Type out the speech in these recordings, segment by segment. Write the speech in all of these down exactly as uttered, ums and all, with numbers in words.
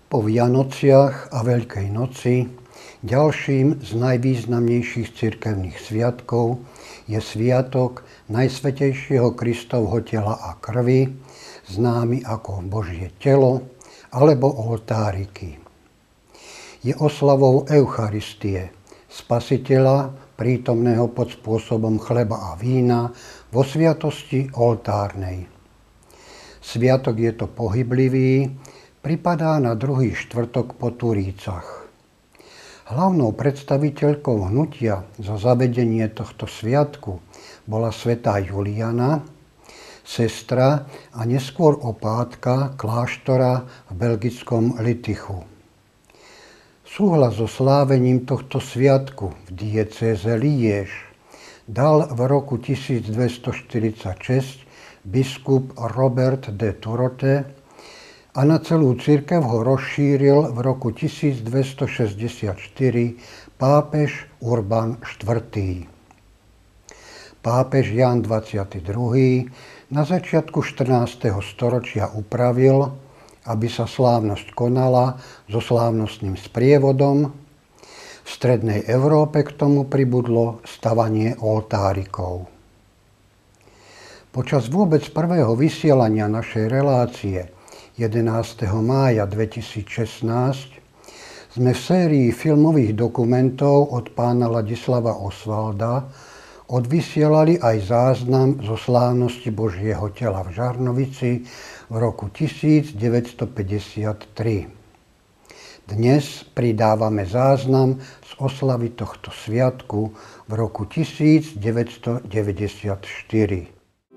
Po Vianociach a Veľkej noci ďalším z najvýznamnejších cirkevných sviatkov je sviatok Najsvätejšieho Kristovho tela a krvi, známy ako Božie telo alebo oltáriky. Je oslavou Eucharistie, Spasiteľa, prítomného pod spôsobom chleba a vína vo sviatosti oltárnej. Sviatok je to pohyblivý, pripadá na druhý štvrtok po Turícach. Hlavnou predstaviteľkou hnutia za zavedenie tohto sviatku bola svätá Juliana, sestra a neskôr opátka kláštora v belgickom Lüttichu. Súhlas so slávením tohto sviatku v diecéze Liège dal v roku tisícdvestoštyridsaťšesť biskup Robert de Turotte a na celú cirkev ho rozšíril v roku tisícdvestošesťdesiatštyri pápež Urban štvrtý. Pápež Ján dvadsiaty druhý na začiatku štrnásteho storočia upravil, aby sa slávnosť konala so slávnostným sprievodom. V strednej Európe k tomu pribudlo stavanie oltárikov. Počas vôbec prvého vysielania našej relácie jedenásteho mája dvetisícšestnásť sme v sérii filmových dokumentov od pána Ladislava Osvalda odvysielali aj záznam zo slávnosti Božieho tela v Žarnovici v roku tisícdeväťstopäťdesiattri. Dnes pridávame záznam z oslavy tohto sviatku v roku tisícdeväťstodeväťdesiatštyri.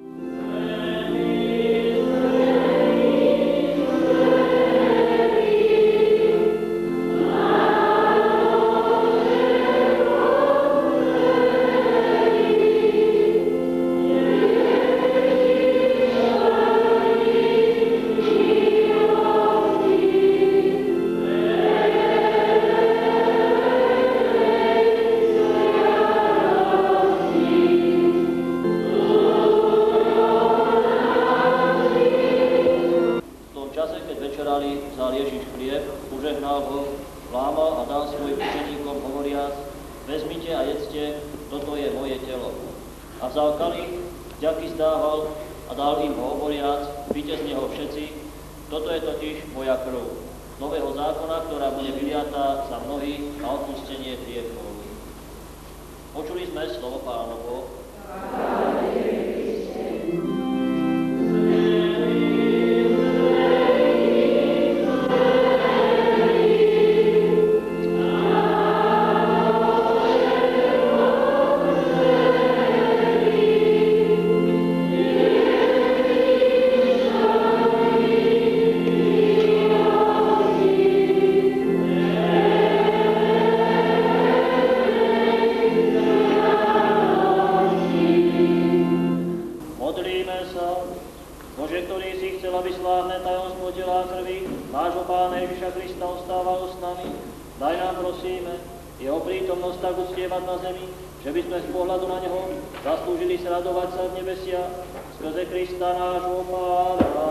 Vzal Ježiš chlieb, požehnal ho, lámal a dal svojim učeníkom hovoriac: vezmite a jedzte, toto je moje telo. A vzal kalich, vďaky zdával a dal im ho hovoriac: pite z neho všetci, toto je totiž moja krv nového zákona, ktorá bude vyliatá za mnohých na odpustenie hriechov. Počuli sme slovo Pánovo. Bože, ktorý si chcel, aby slávne tajomstvo tela a krvi nášho Pána Ježiša Krista ostávalo s nami, daj nám, prosíme, jeho prítomnosť tak uctievať na zemi, že by sme z pohľadu na neho zaslúžili sa radovať sa v nebesia skrze Krista nášho Pána.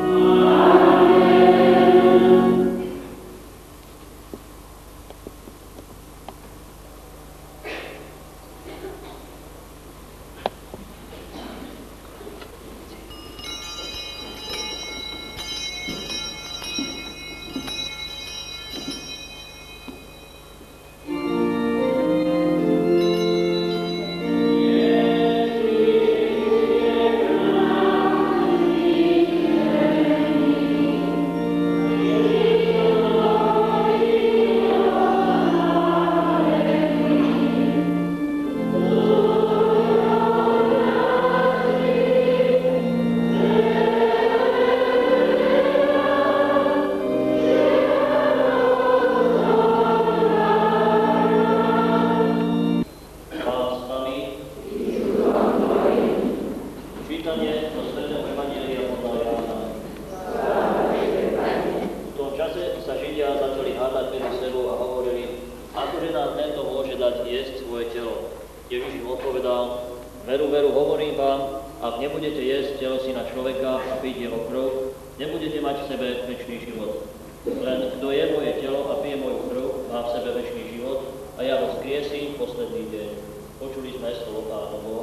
Ježiš im odpovedal: veru, veru, hovorím vám, ak nebudete jesť telo syna človeka a piť jeho krv, nebudete mať v sebe večný život. Len kto je moje telo a pije moju krv, má v sebe večný život a ja ho vzkriesím v posledný deň. Počuli sme slovo Pánovo.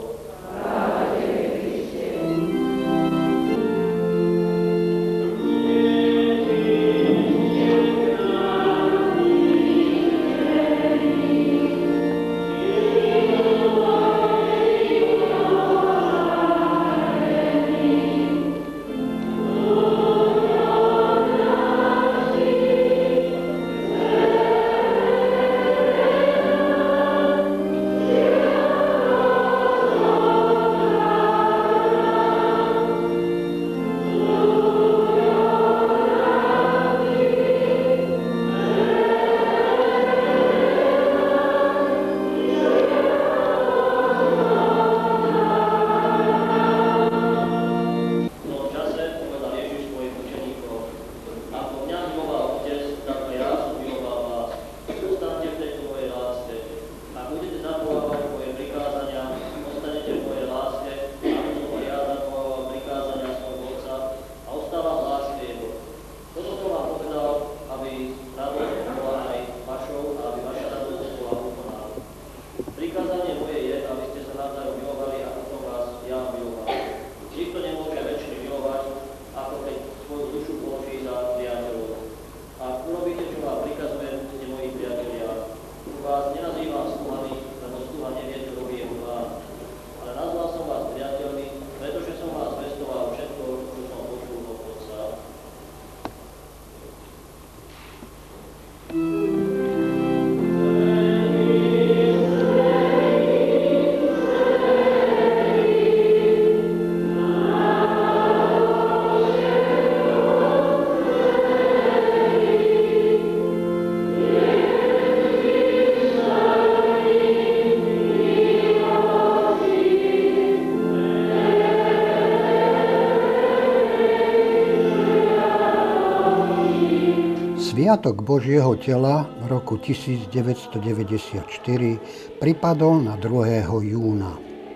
Sviatok Božieho tela v roku tisícdeväťstodeväťdesiatštyri pripadol na druhého júna.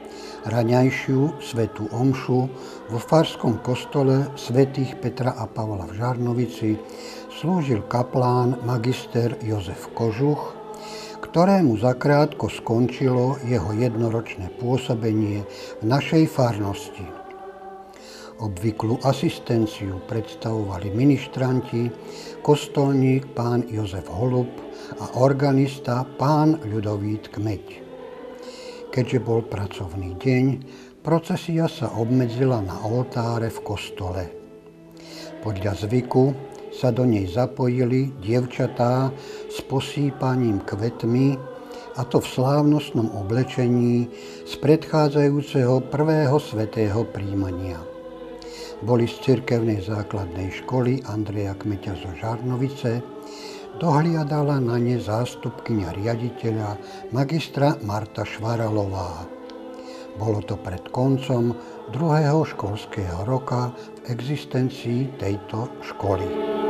Raňajšiu svätú omšu vo farskom kostole svätých Petra a Pavla v Žarnovici slúžil kaplán magister Jozef Kožuch, ktorému zakrátko skončilo jeho jednoročné pôsobenie v našej farnosti. Obvyklú asistenciu predstavovali ministranti, kostolník pán Jozef Holub a organista pán Ľudovít Kmeď. Keďže bol pracovný deň, procesia sa obmedzila na oltáre v kostole. Podľa zvyku sa do nej zapojili dievčatá s posýpaním kvetmi, a to v slávnostnom oblečení z predchádzajúceho prvého svätého príjmania. Boli z cirkevnej základnej školy Andreja Kmeťa zo Žarnovice, dohliadala na ne zástupkyňa riaditeľa magistra Marta Švaralová. Bolo to pred koncom druhého školského roka v existencii tejto školy.